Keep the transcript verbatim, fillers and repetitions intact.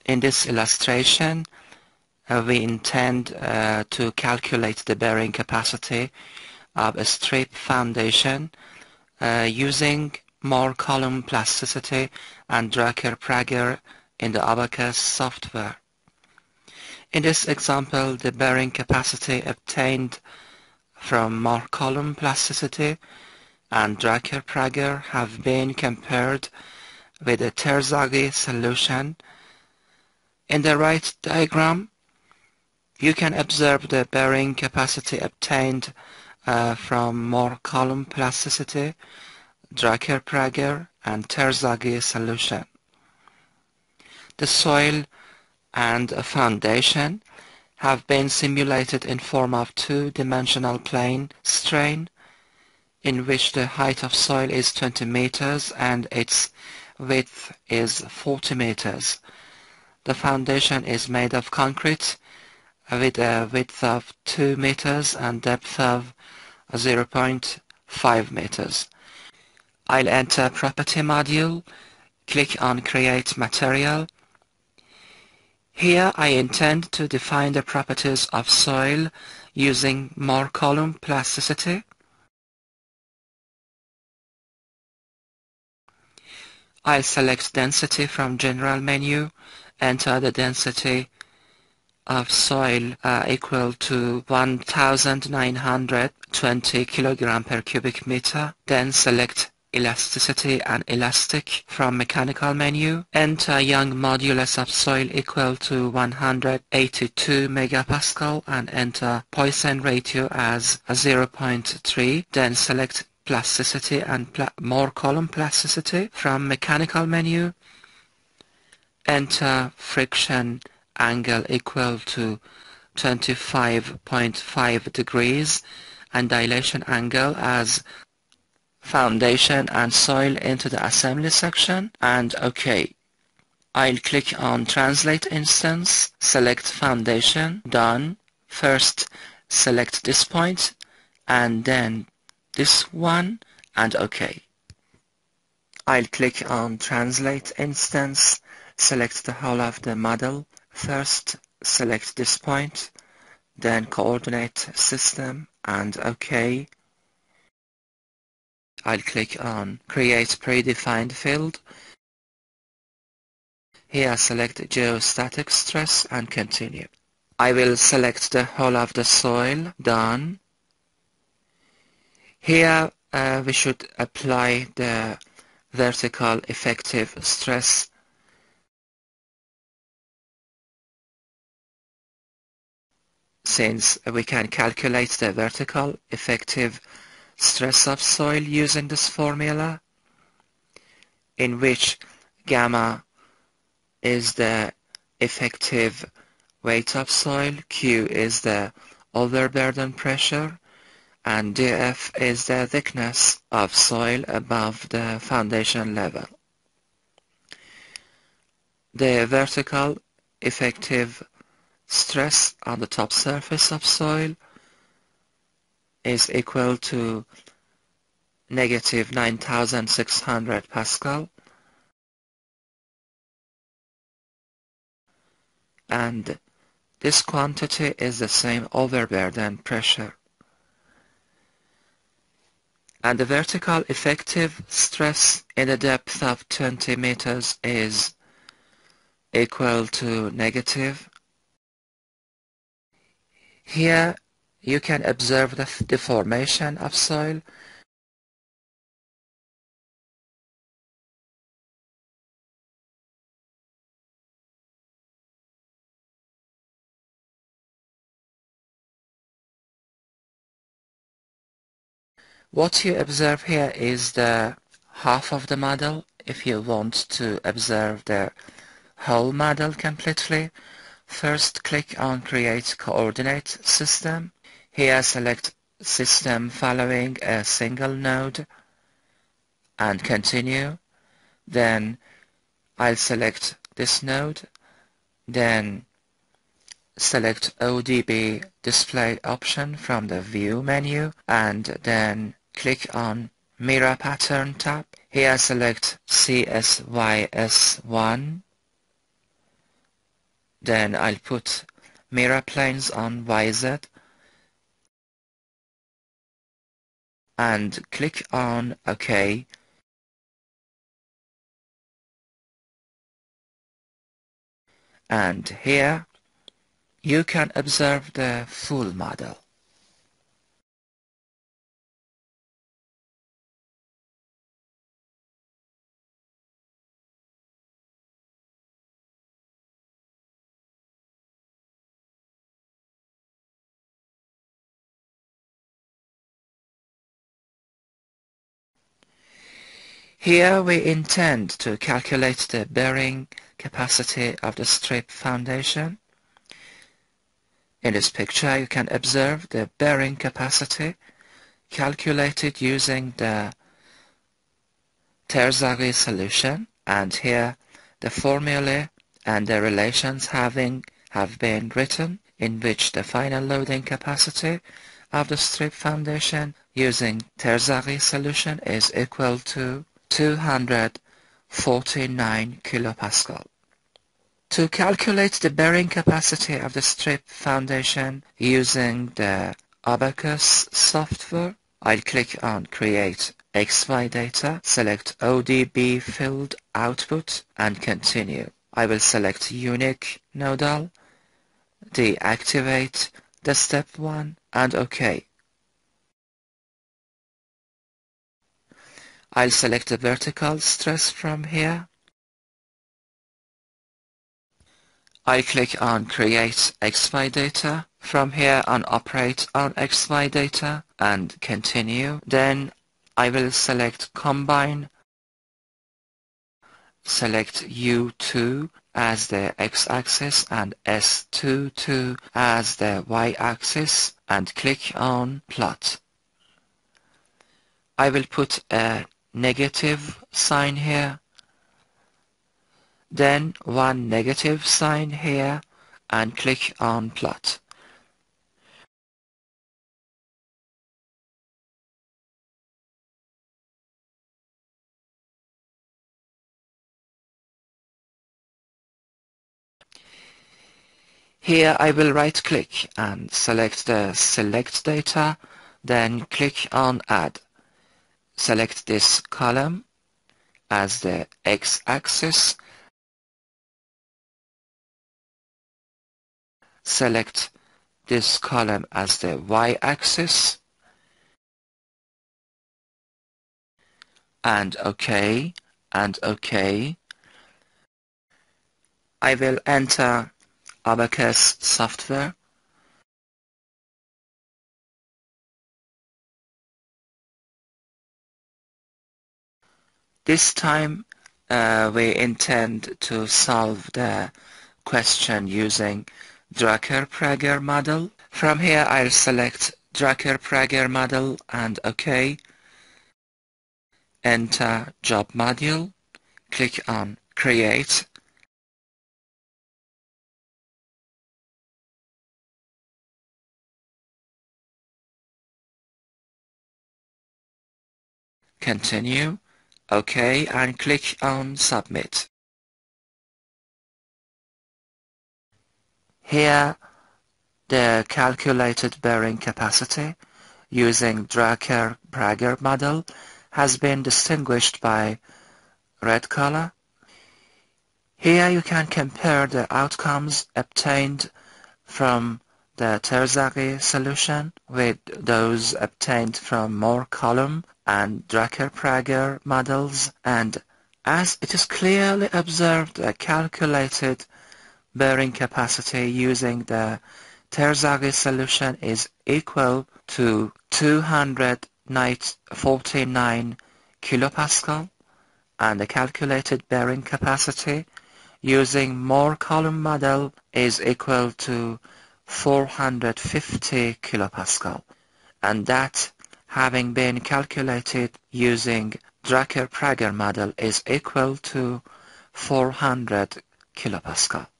In this illustration, uh, we intend uh, to calculate the bearing capacity of a strip foundation uh, using Mohr Coulomb plasticity and Drucker Prager in the Abacus software. In this example, the bearing capacity obtained from Mohr Coulomb plasticity and Drucker Prager have been compared with a Terzaghi solution. In the right diagram, you can observe the bearing capacity obtained uh, from Mohr Coulomb plasticity, Drucker Prager, and Terzaghi solution. The soil and a foundation have been simulated in form of two-dimensional plane strain, in which the height of soil is twenty meters and its width is forty meters. The foundation is made of concrete with a width of two meters and depth of zero point five meters. I'll enter Property module, click on Create Material. Here I intend to define the properties of soil using Mohr Coulomb plasticity. I'll select Density from General menu, enter the density of soil uh, equal to one thousand nine hundred twenty kilogram per cubic meter, then select Elasticity and Elastic from Mechanical menu, enter Young modulus of soil equal to one hundred eighty-two megapascal and enter Poisson ratio as zero point three, then select Plasticity and pla Mohr Coulomb plasticity from Mechanical menu, enter Friction angle equal to twenty-five point five degrees and dilation angle as foundation and soil into the assembly section, and OK. I'll click on Translate Instance, select Foundation, done. First select this point and then this one, and OK. I'll click on Translate Instance, select the whole of the model. First select this point, then Coordinate System, and OK. I'll click on Create Predefined Field. Here select Geostatic Stress and continue. I will select the whole of the soil, done. Here uh, we should apply the vertical effective stress. Since we can calculate the vertical effective stress of soil using this formula, in which gamma is the effective weight of soil, Q is the overburden pressure, and dF is the thickness of soil above the foundation level. The vertical effective stress on the top surface of soil is equal to negative nine thousand six hundred Pascal, and this quantity is the same overburden pressure. And the vertical effective stress in a depth of twenty meters is equal to negative. Here you can observe the deformation of soil. What you observe here is the half of the model. If you want to observe the whole model completely, first click on Create Coordinate System. Here select System following a single node and continue. Then I'll select this node, then select O D B Display option from the View menu, and then click on Mirror Pattern tab. Here select C S Y S one, Then I'll put mirror planes on Y Z and click on OK. And here you can observe the full model. Here we intend to calculate the bearing capacity of the strip foundation. In this picture you can observe the bearing capacity calculated using the Terzaghi solution, and here the formulae and the relations having have been written, in which the final loading capacity of the strip foundation using Terzaghi solution is equal to two hundred forty-nine kilopascal. To calculate the bearing capacity of the strip foundation using the Abacus software, I'll click on Create X Y Data, select O D B Field Output and Continue. I will select Unique Nodal, deactivate the step one and OK. I'll select the vertical stress from here. I'll click on Create X Y Data. From here on Operate on X Y Data and Continue. Then I will select Combine, select U two as the X-axis and S twenty-two as the Y-axis and click on Plot. I will put a negative sign here, then one negative sign here and click on Plot. Here I will right click and select the Select Data, then click on Add. Select this column as the X-axis. Select this column as the Y-axis. And OK, and OK. I will enter Abacus software. This time uh, we intend to solve the question using Drucker Prager model. From here I'll select Drucker Prager model and OK. Enter job module. Click on Create. Continue. OK, and click on Submit. Here, the calculated bearing capacity using Drucker Prager model has been distinguished by red color. Here you can compare the outcomes obtained from the Terzaghi solution with those obtained from Mohr, Coulomb and Drucker Prager models, and as it is clearly observed, the calculated bearing capacity using the Terzaghi solution is equal to two hundred forty-nine kilopascal, and the calculated bearing capacity using Mohr Coulomb model is equal to four hundred fifty kilopascal, and that having been calculated using Drucker Prager model is equal to four hundred kilopascal.